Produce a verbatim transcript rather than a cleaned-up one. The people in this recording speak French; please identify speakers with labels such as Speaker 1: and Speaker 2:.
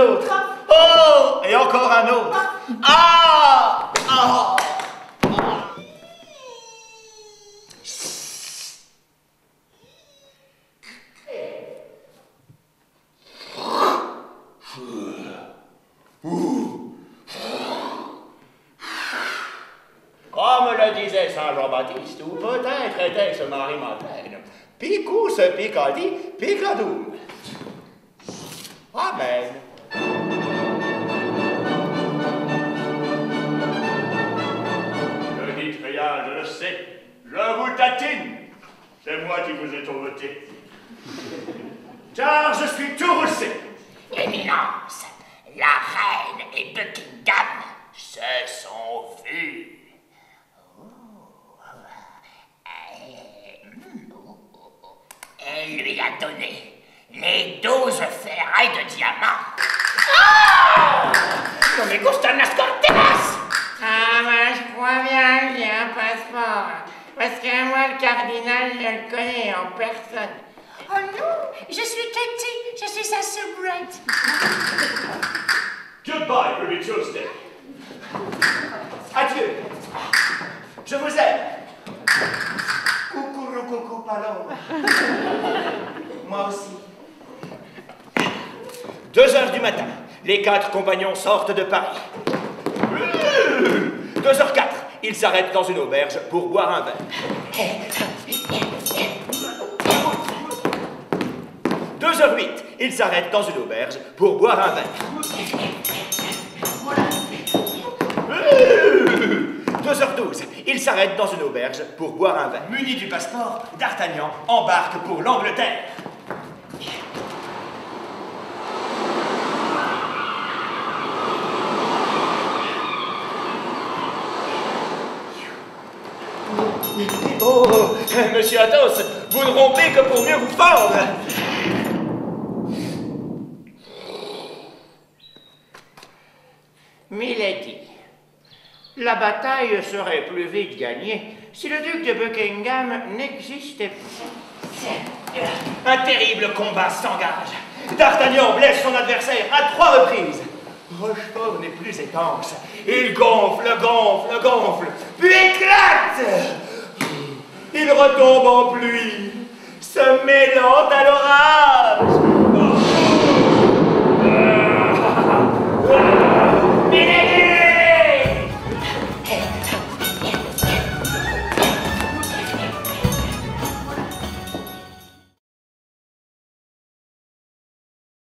Speaker 1: autre. Oh, et encore un autre. Ah, ah. Comme le disait Saint Jean-Baptiste, ou peut-être était-ce Marie-Madeleine, Picus Picadi Picadum. Amen.
Speaker 2: Ne dites rien, je le sais. Je vous tatine. C'est moi qui vous ai tourmenté. Car je suis tout roussé.
Speaker 3: Éminence, la reine et Buckingham se sont vus. Elle lui a donné les douze ferrailles de diamants. Ah! Non mais gustan las corteras.
Speaker 4: Ah ben je crois bien, j'ai un passeport. Parce que moi le cardinal, je le connais en personne.
Speaker 3: Oh non, je suis Katie, je suis sa soubrette.
Speaker 2: Goodbye, Ruby Tuesday.
Speaker 1: Adieu. Je vous aime. Coucou, coucou, Paloma. Moi aussi. Deux heures du matin, les quatre compagnons sortent de Paris. Deux heures quatre, ils s'arrêtent dans une auberge pour boire un verre. Deux heures huit, ils s'arrêtent dans une auberge pour boire un verre. Deux heures douze, ils s'arrêtent dans une auberge pour boire un verre. Muni du passeport, D'Artagnan embarque pour l'Angleterre. Oh, monsieur Athos, vous ne rompez que pour mieux vous fendre.
Speaker 4: Milady, la bataille serait plus vite gagnée si le duc de Buckingham n'existait pas.
Speaker 1: Un terrible combat s'engage. D'Artagnan blesse son adversaire à trois reprises. Rochefort n'est plus étanche. Il gonfle, gonfle, gonfle, puis éclate. Il retombe en pluie, se mêlant à l'orage.